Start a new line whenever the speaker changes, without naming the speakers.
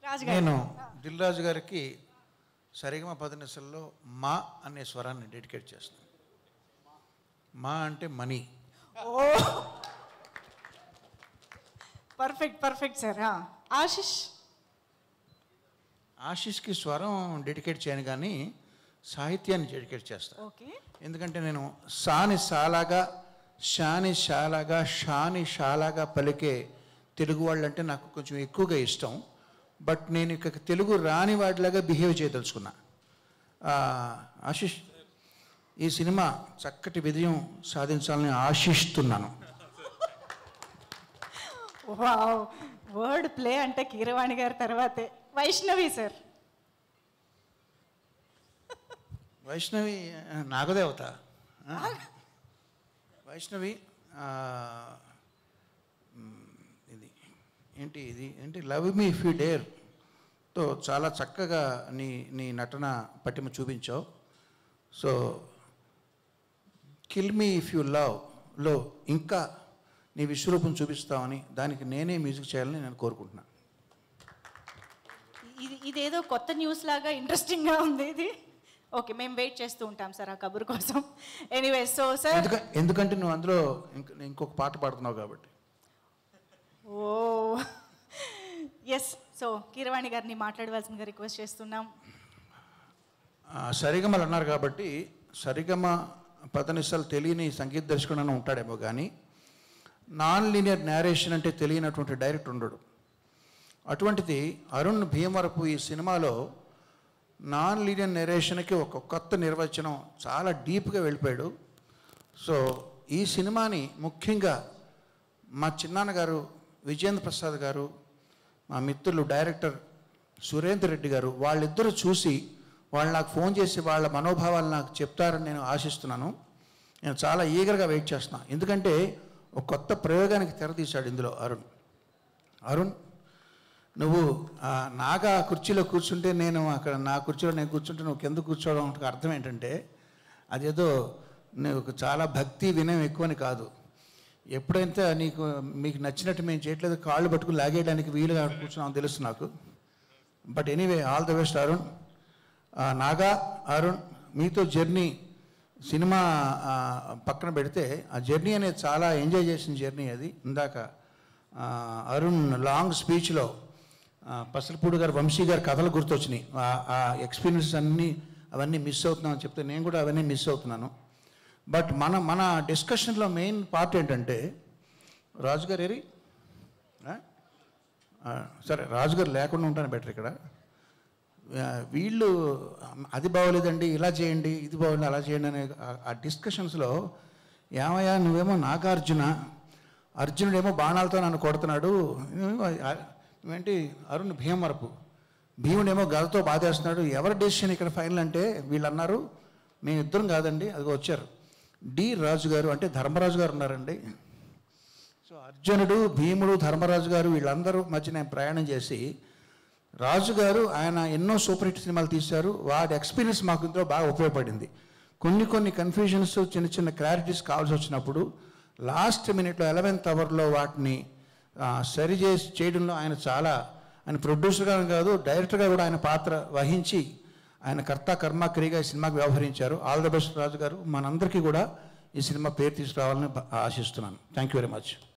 నేను దిల్ రాజు గారికి సరిగమ పదనిసల్లో మా అనే స్వరాన్ని డెడికేట్ చేస్తాను. మా అంటే మనీ.
Oh perfect sir.
ఆశిష్కి స్వరం డెడికేట్ చేయను కానీ సాహిత్యాన్ని డెడికేట్ చేస్తాను.
ఓకే.
ఎందుకంటే నేను సాని సాలాగా షాని షాలాగా షాని షాలాగా పలికే తెలుగు వాళ్ళంటే నాకు కొంచెం ఎక్కువగా ఇష్టం. బట్ నేను ఇక తెలుగు రాని వాడిలాగా బిహేవ్ చేయదలుచుకున్నా. ఆశిష్, ఈ సినిమా చక్కటి విజయం సాధించాలని ఆశిస్తున్నాను.
వావ్, వర్డ్ ప్లే అంటే కీరవాణి గారి తర్వాతే. వైష్ణవి సార్.
వైష్ణవి నాగదేవత. వైష్ణవి ఇది ఏంటి లవ్ మీ ఇఫ్ యూ డేర్తో చాలా చక్కగా నీ నటన పటిమ చూపించావు. So kill me if you లవ్లో ఇంకా నీ విశ్వరూపం చూపిస్తావని, దానికి నేనే మ్యూజిక్ చేయాలని నేను కోరుకుంటున్నాను.
ఇదేదో కొత్త న్యూస్ లాగా ఇంట్రెస్టింగ్గా ఉంది ఇది. ఓకే, మేము వెయిట్ చేస్తూ ఉంటాం సార్ ఆ కబుర్ కోసం. ఎనీవే, సో సార్
ఎందుకంటే నువ్వు అందులో ఇంకొక పాట పాడుతున్నావు కాబట్టి.
ఓ ఎస్. సో కీరవాణి గారిని మాట్లాడవలసిందిగా రిక్వెస్ట్ చేస్తున్నాం.
సరిగమలు అన్నారు కాబట్టి సరిగమ పదనిసలు తెలియని సంగీత దర్శకుడు అని ఉంటాడేమో కానీ నాన్ లీనియర్ నేరేషన్ అంటే తెలియనటువంటి డైరెక్టర్ ఉండడు. అటువంటిది అరుణ్ భీమవరపు ఈ సినిమాలో నాన్ లీనియర్ నెరేషన్కి ఒక కొత్త నిర్వచనం, చాలా డీప్గా వెళ్ళిపోయాడు. సో ఈ సినిమాని ముఖ్యంగా మా చిన్నాన్నగారు విజయేంద్ర ప్రసాద్ గారు, మా మిత్రులు డైరెక్టర్ సురేందర్ రెడ్డి గారు, వాళ్ళిద్దరూ చూసి వాళ్ళు నాకు ఫోన్ చేసి వాళ్ళ మనోభావాలు నాకు చెప్తారని నేను ఆశిస్తున్నాను. నేను చాలా ఈగర్గా వెయిట్ చేస్తున్నాను. ఎందుకంటే ఒక కొత్త ప్రయోగానికి తెరతీశాడు ఇందులో అరుణ్. నువ్వు నాగా కుర్చీలో కూర్చుంటే నేను అక్కడ నా కుర్చీలో నేను కూర్చుంటే నువ్వు కింద కూర్చోవడం అంటే అర్థం ఏంటంటే అదేదో నువ్వు చాలా భక్తి వినయం ఎక్కువని కాదు. ఎప్పుడైతే మీకు నచ్చినట్టు మేము చేయట్లేదు, కాళ్ళు పట్టుకుని లాగేయడానికి వీలుగా కూర్చున్నాం తెలుసు నాకు. But anyway, all the best Arun. Naga, Arun, మీతో జర్నీ సినిమా పక్కన పెడితే ఆ జర్నీ అనేది చాలా ఎంజాయ్ చేసిన జర్నీ అది. ఇందాక అరుణ్ లాంగ్ స్పీచ్లో పసలపూడి గారు, వంశీ గారు కథలు గుర్తొచ్చినాయి. ఆ ఎక్స్పీరియన్స్ అవన్నీ మిస్ అవుతున్నామని చెప్తే నేను కూడా అవన్నీ మిస్ అవుతున్నాను. బట్ మన డిస్కషన్లో మెయిన్ పార్ట్ ఏంటంటే రాజుగారు ఏరి సరే రాజుగారు లేకుండా ఉంటాను బెటర్. ఇక్కడ వీళ్ళు అది బాగోలేదండి, ఇలా చేయండి, ఇది బాగోలేదు, అలా చేయండి అనే ఆ డిస్కషన్స్లో ఏమయ్యా నువ్వేమో అర్జునుడేమో బాణాలతో నన్ను కొడుతున్నాడు, నువ్వేంటి అరుణ్ భీముడేమో గదతో బాధేస్తున్నాడు, ఎవరి డెసిషన్ ఇక్కడ ఫైనల్ అంటే వీళ్ళు అన్నారు మేమిద్దరం కాదండి, అదిగో వచ్చారు డి రాజు గారు, అంటే ధర్మరాజు గారు ఉన్నారండి. సో అర్జునుడు, భీముడు, ధర్మరాజు గారు వీళ్ళందరూ మధ్య నేను ప్రయాణం చేసి, రాజుగారు ఆయన ఎన్నో సూపర్ హిట్ సినిమాలు తీశారు, వాటి ఎక్స్పీరియన్స్ మాకు ఇందులో బాగా ఉపయోగపడింది. కొన్ని కన్ఫ్యూజన్స్, చిన్న క్లారిటీస్ కావాల్సి వచ్చినప్పుడు లాస్ట్ మినిట్లో 11th అవర్లో వాటిని చేయడంలో ఆయన ప్రొడ్యూసర్గా కాదు డైరెక్టర్గా కూడా ఆయన పాత్ర వహించి ఆయన కర్త కర్మ క్రియగా ఈ సినిమాకి వ్యవహరించారు. ఆల్ ద బెస్ట్ రాజు గారు. మనందరికీ కూడా ఈ సినిమా పేరు తీసుకురావాలని ఆశిస్తున్నాను. Thank you very much.